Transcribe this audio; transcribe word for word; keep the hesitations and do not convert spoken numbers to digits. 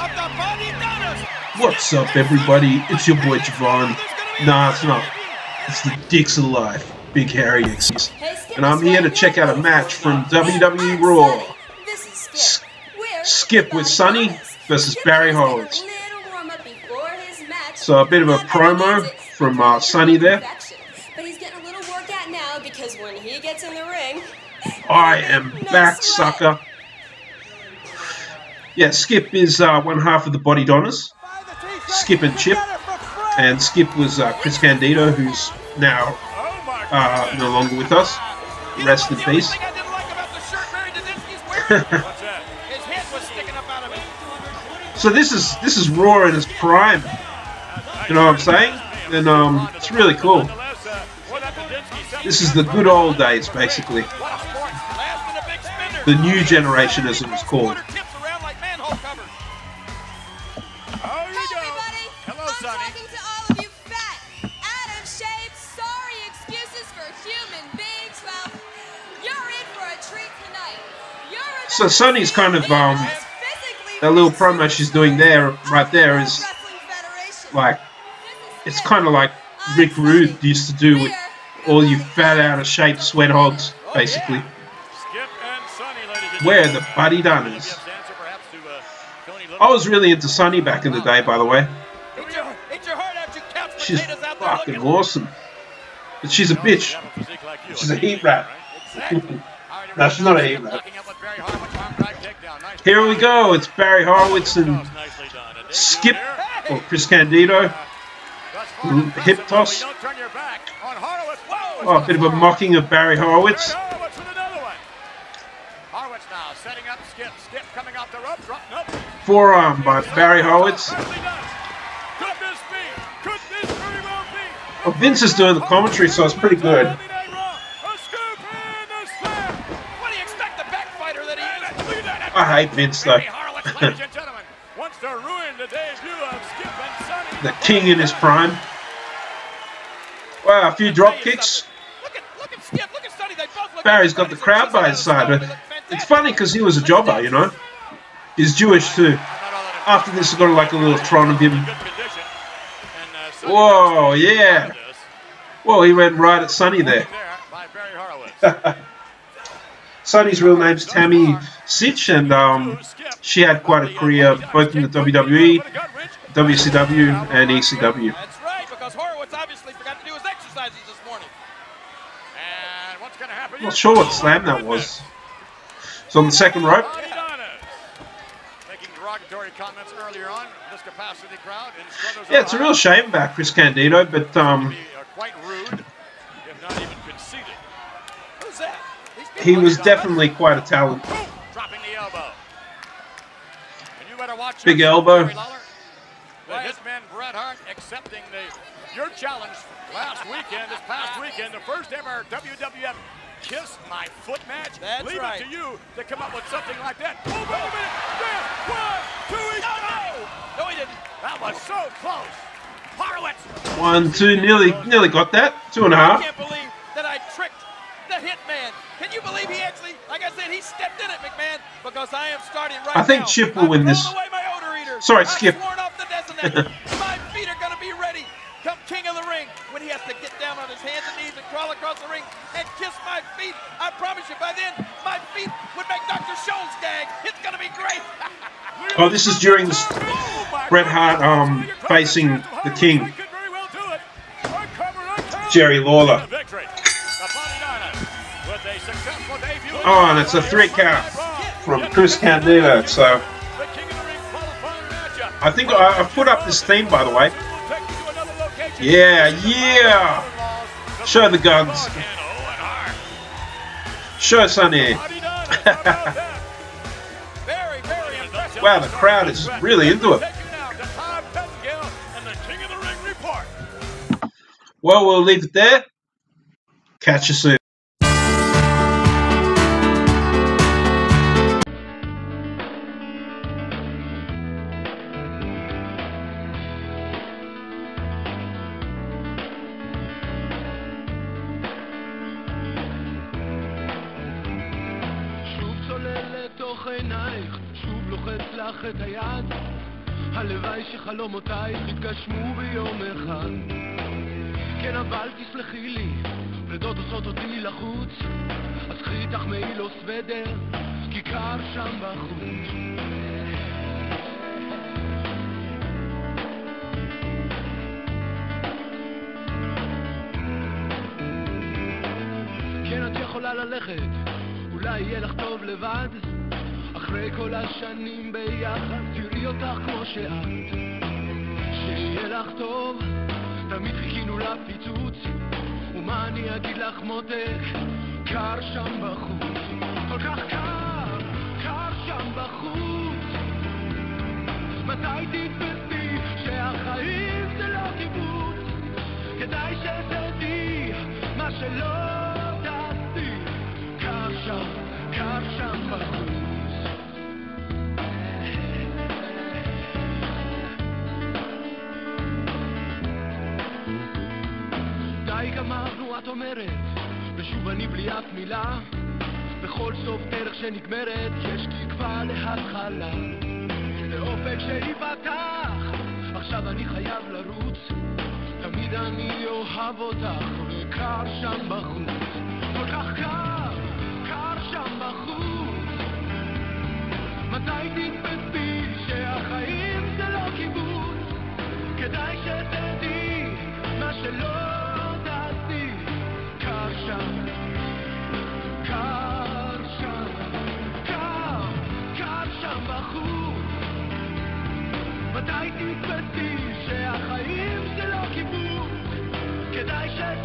What's up, everybody? It's your boy Javon. Nah, it's not. It's the Dicks of Life, Big Harry Dicks. And I'm here to check out a match from W W E Raw. S Skip with Sunny versus Barry Horowitz. So a bit of a promo from uh, Sunny there. But he's getting a little workout now because when he gets in the ring, I am back, sucker. Yeah, Skip is uh, one half of the Body Donners. Skip and Chip. And Skip was uh, Chris Candido, who's now uh, no longer with us. Rest in peace. So this is this is Raw in his prime. You know what I'm saying? And um, it's really cool. This is the good old days, basically. The new generation, as it was called. So Sunny's kind of, um, that little promo she's doing there, right there, is like, it's kind of like Rick Rude used to do with all you fat, out of shape sweat hogs, basically. Where the Buddy Donners. I was really into Sunny back in the day, by the way. She's fucking awesome. But she's a bitch. She's a heat rat. No, she's not a heat rat. Here we go. It's Barry Horowitz and Skip, or Chris Candido. Hip toss. Oh, a bit of a mocking of Barry Horowitz. Forearm by Barry Horowitz. Well, Vince is doing the commentary, so it's pretty good. I hate Vince though. The king in his prime. Wow, a few drop kicks. Barry's got the crowd by his side. But it's funny because he was a jobber, you know. He's Jewish too. After this, I got like a little tron of him. Whoa, yeah. Whoa, he went right at Sunny there. Sunny's real name's Tammy Sitch, and um, she had quite a career both in the W W E, W C W, and E C W. That's right, because Horowitz obviously forgot to do his exercises this morning. And what's going to happen? I'm not sure what slam that was. It's on the second rope. Making derogatory comments earlier on, this capacity crowd. Yeah, it's a real shame about Chris Candido, but um, quite rude, if not even conceited. Who's that? He was definitely quite a talent. Dropping the elbow. And you better watch Big elbow. The hitman Bret Hart accepting the your challenge last weekend, this past weekend, the first ever W W F Kiss My Foot match. That's Leave right. it to you to come up with something like that. Oh, wait a minute. There. One, two, he no, no, he didn't. That was so close. Horowitz. One, two, nearly, nearly got that. Two and a half. I can't believe that I tricked the hitman. Can you believe he actually, like I said, he stepped in it, McMahon, because I am starting right now. I think Chip will win this. Sorry, Skip. My feet are going to be ready. Come king of the ring when he has to get down on his hands and knees and crawl across the ring and kiss my feet. I promise you, by then, my feet would make Doctor Scholl's gag. It's going to be great. Oh, this is during this Bret Hart um, facing the King, Jerry Lawler. Oh, and it's a three count from Chris Candido. So I think I, I put up this theme, by the way. Yeah, yeah. Show the guns. Show Sunny. Wow, the crowd is really into it. Well, we'll leave it there. Catch you soon. לתוך עינייך, שוב לוחץ לך את היד הלוואי שחלומותייך יתגשמו ביום אחד. כן, אבל תסלחי לי, פרדות עושות אותי לחוץ, אז קחי איתך מעיל או סוודר, כי קר שם בחוץ. כן, את יכולה ללכת, אולי יהיה לך טוב לבד, אחרי כל השנים ביחד, תראי אותך כמו שאת. שיהיה לך טוב, תמיד חיכינו לפיצוץ, ומה אני אגיד לך מותק, קר שם בחוץ. כל כך קר, קר שם בחוץ. מתי תתפסי שהחיים זה לא קיבוץ? כדאי שתדעי מה שלא תעשי. קר שם, קר שם בחוץ. די גמרנו, את אומרת, ושוב אני בלי אף מילה. בכל סוף דרך שנגמרת יש תקווה להתחלה, לאופק שיפתח. עכשיו אני חייב לרוץ, תמיד אני אוהב אותך, וקר שם בחוץ. כל כך קר, קר שם בחוץ. מתי תתפסי שהחיים זה לא קיבוץ? כדאי שתדעי מה שלא תעשי. קר שם, קר שם, קר, קר שם בחוץ. מתי תתפסי שהחיים זה לא קיבוץ? כדאי שתדעי